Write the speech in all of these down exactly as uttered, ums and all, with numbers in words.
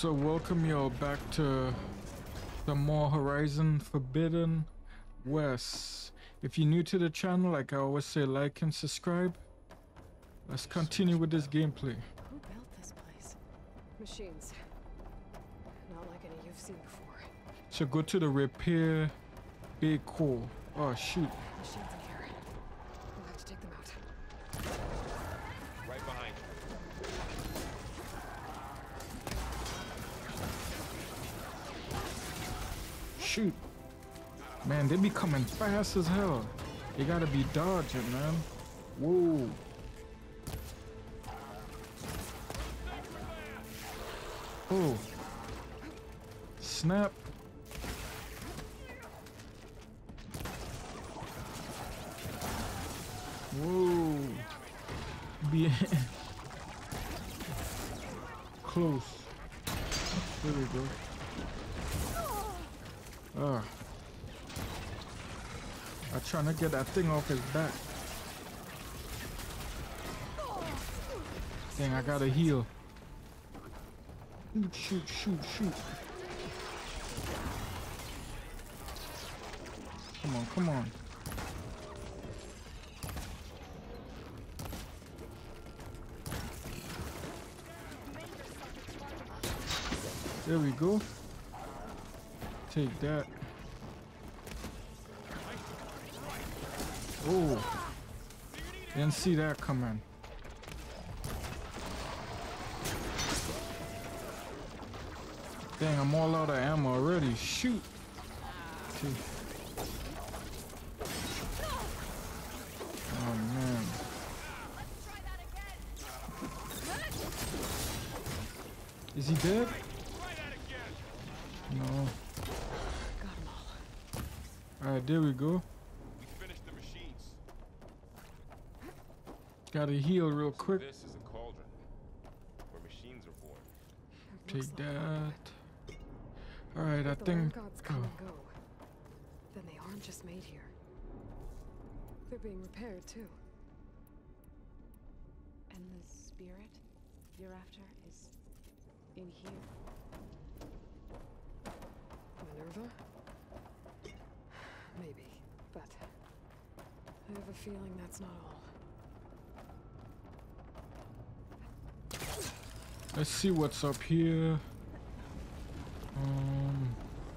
So welcome y'all back to the more Horizon Forbbiden West. If you're new to the channel, like I always say, like and subscribe. Let's continue with this gameplay. Who built this place? Machines. Not like any you've seen before. So go to the repair bay core. Oh shoot. Machines in here. We'll have to take them out. Right behind you. Shoot. Man, they be coming fast as hell. You gotta be dodging, man. Whoa. Oh. Snap. Whoa. Be close. There we go. Ah. I'm trying to get that thing off his back. Dang, I gotta heal. Shoot, shoot, shoot. Come on, come on. There we go. Take that. Oh, didn't see that coming. Dang, I'm all out of ammo already. Shoot. Okay. Oh man. Is he dead? No. Got them all. Alright, there we go. We finished the machines. Gotta heal real So quick. this is a cauldron where machines are born. Take Looks like that. Alright, I the think. land gods come Oh. and go. Then they aren't just made here. They're being repaired too. And the spirit you're after is in here? Minerva? Maybe, but I have a feeling that's not all. Let's see what's up here. Um.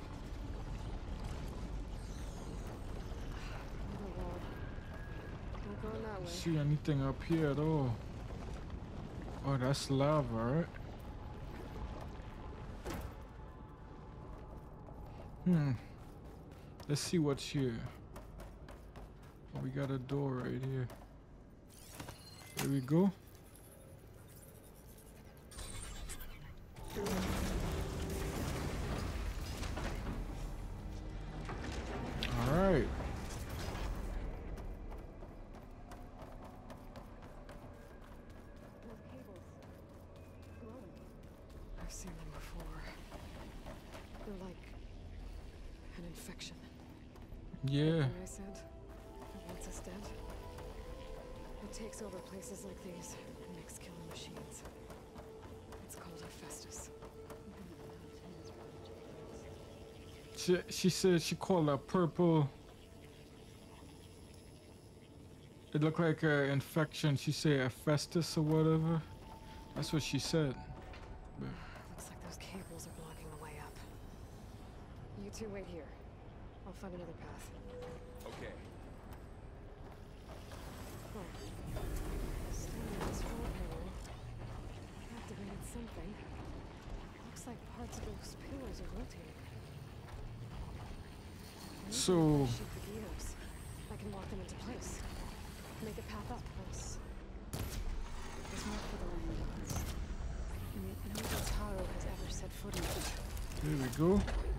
Another wall. Not going that way. See anything up here at all? Oh, that's lava, right? Hmm. Let's see what's here. Oh, we got a door right here. There we go. All right. Those cables. Glowing. I've seen them before. They're like an infection. Yeah. Like I said, that once it's dead, it takes over places like these and makes killing machines. It's called Hephaestus. She, she said she called a purple. It looked like an infection. She said Hephaestus or whatever. That's what she said. But Looks like those cables are blocking the way up. You two wait here. I'll find another path. Okay. Oh. Standing in this wall panel. Activated something. Looks like parts of those pillars are rotating. Maybe So- if I shoot the gears, I can lock them into place. Make a path up close. There's more for the land. No Taro has ever set foot in it. there we go.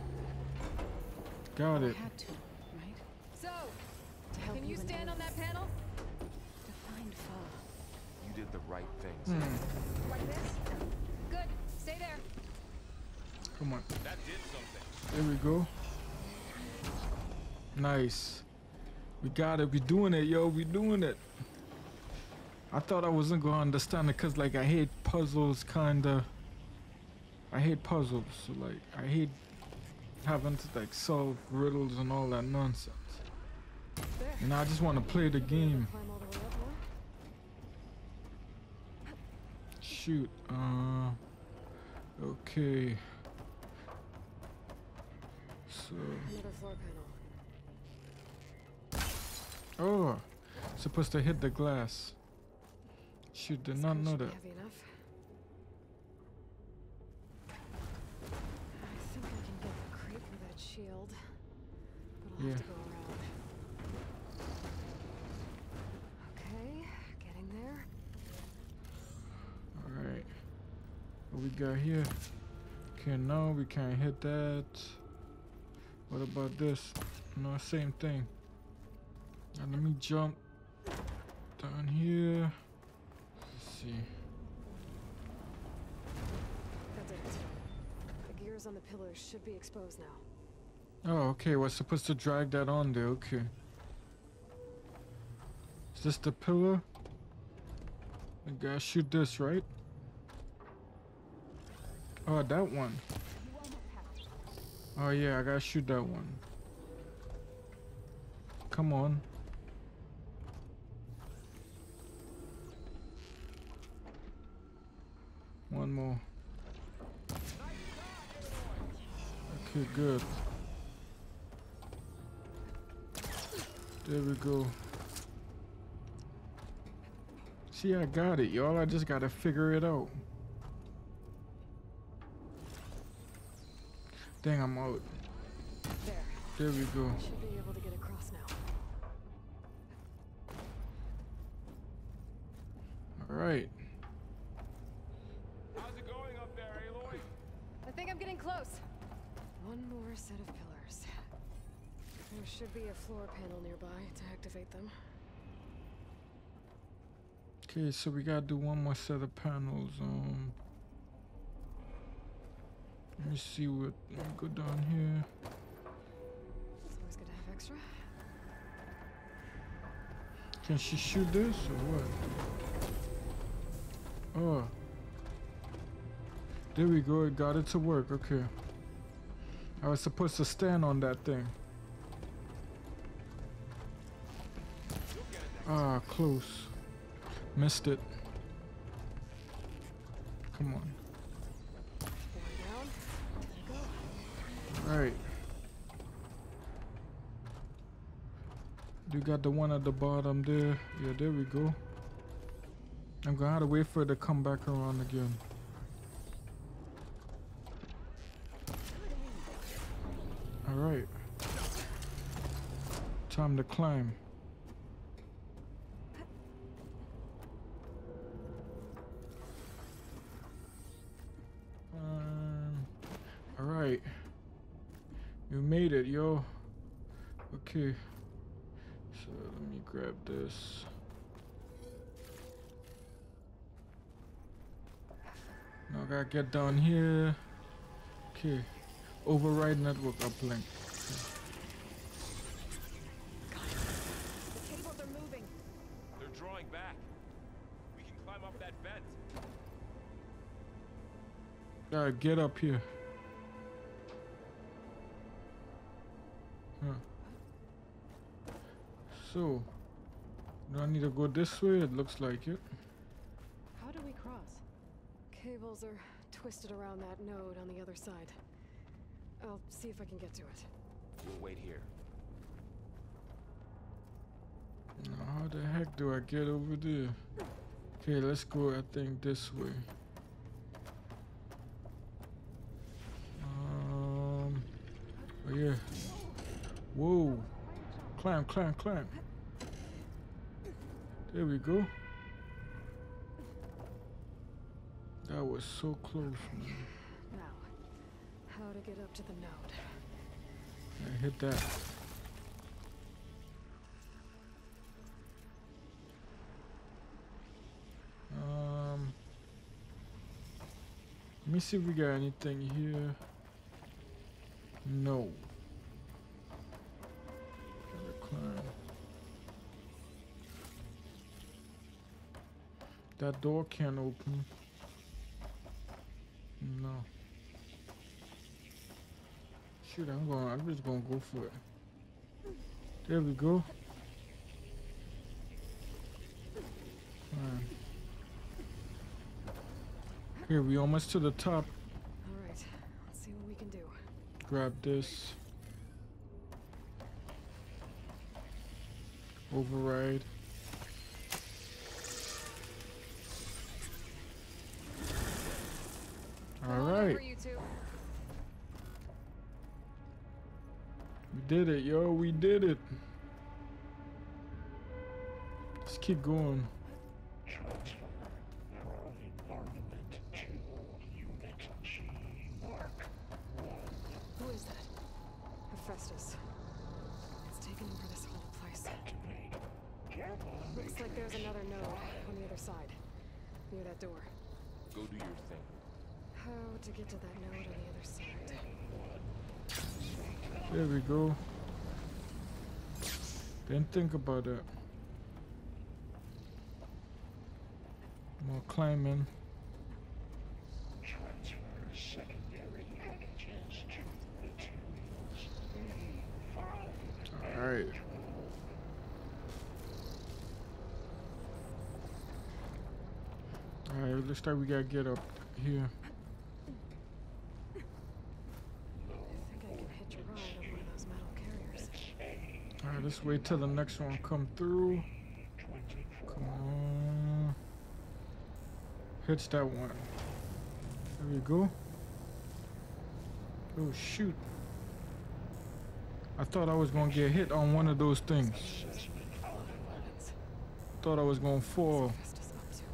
Got it. Had to, right? So, to help Can you and stand on that panel? To find Foe. You did the right things. Hmm. Like this? Good. Stay there. Come on. That did something. There we go. Nice. We got it. We doing it, yo. We doing it. I thought I wasn't gonna understand it because, like, I hate puzzles, kinda. I hate puzzles. So like, I hate having to like solve riddles and all that nonsense. There. And I just want to play the game. Climb all the way up more. Shoot. Uh. Okay. So. Another floor panel. Oh, supposed to hit the glass. Shoot, did This not gun know should be that. heavy enough. I think I can get the crate through that shield, but I'll Yeah. have to go around. Okay, getting there. All right. What we got here? Okay, no, we can't hit that. What about this? No, same thing. Now let me jump down here. Let's see. That did it. The gears on the pillars should be exposed now. Oh, okay. We're supposed to drag that on there. Okay. Is this the pillar? I gotta shoot this, right? Oh, that one. Oh yeah, I gotta shoot that one. Come on. One more. Okay, good. There we go. See, I got it, y'all. I just gotta figure it out. Dang, I'm out. There. There we go. Should be able to get across now. All right. How's it going up there, Aloy? I think I'm getting close. One more set of pillars. There should be a floor panel nearby to activate them. Okay, so we gotta do one more set of panels. Um, let me see what. Let me go down here. It's always good to have extra. Can she shoot this or what? Oh. There we go. It got it to work. Okay. I was supposed to stand on that thing. Ah, close. Missed it. Come on. Down. There we go. All right. You got the one at the bottom there. Yeah, there we go. I'm gonna have to wait for it to come back around again. All right. Time to climb. Um, all right. You made it, yo. Okay. So let me grab this. Now I gotta get down here. Okay. Override network uplink. The cables are moving. They're drawing back. We can climb up that vent. Gotta get up here. Huh. So, do I need to go this way? It looks like it. How do we cross? Cables are twisted around that node on the other side. I'll see if I can get to it. We'll wait here. Now, how the heck do I get over there? Okay, let's go, I think, this way. Um, oh yeah. Whoa. Climb, climb, climb. There we go. That was so close, man. Now, how to get up to the node? I hit that. Um, let me see if we got anything here. No. Gotta climb. That door can't open. No. shoot, I'm going. I'm just gonna go for it. There we go. Alright. Here we almost to the top. All right, let's see what we can do. Grab this. Override. All right. Over, you two. We did it, yo. We did it. Let's keep going. Who is that? Hephaestus. It's taken over this whole place. Looks like there's another node on the other side, near that door. Go do your thing. How to get to that node on the other side? There we go. Didn't think about that. More climbing. Alright. Alright, looks like we gotta get up here. I think I can hitch a ride on one of those metal carriers. Alright, let's wait till the next one come through. Come on. Hitch that one. There we go. Oh shoot. I thought I was gonna get hit on one of those things. Thought I was gonna fall. Hephaestus up to?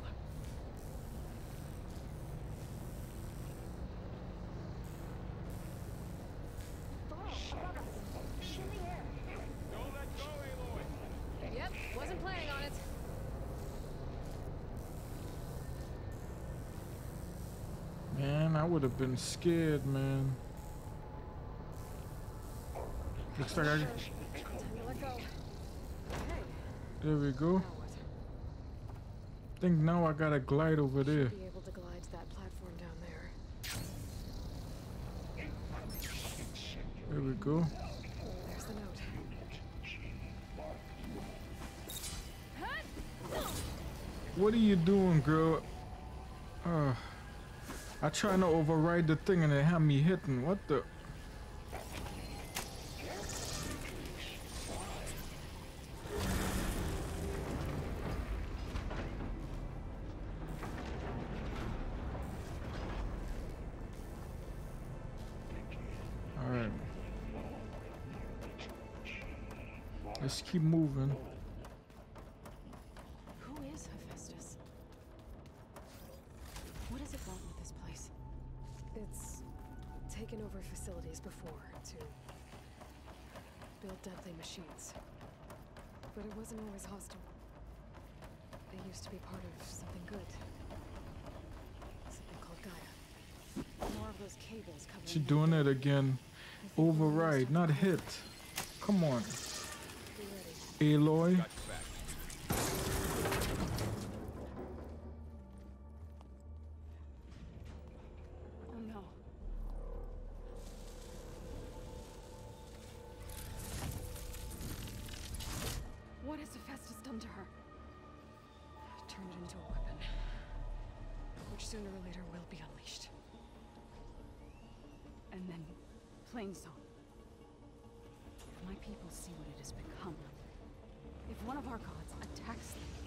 Don't let go, Aloy. Yep, wasn't planning on it. Man, I would have been scared, man. Looks like I... Time to let go. Okay, There we go. now what? I think now I gotta glide over there. Be able to glide to that platform down there. There we go. There's the note. What are you doing, girl? Uh, I trying to override the thing and it had me hitting. What the? Alright. Let's keep moving. Who is Hephaestus? What does it want with this place? It's taken over facilities before to build deadly machines. But it wasn't always hostile. It used to be part of something good. Something called Gaia. More of those cables covering. She doing it again. Override, not hit. Come on. Be ready. Aloy. Got your back. Oh no. What has Hephaestus done to her? Turned it into a weapon, which sooner or later will be unleashed. And then, plain song. If my people see what it has become, if one of our gods attacks them,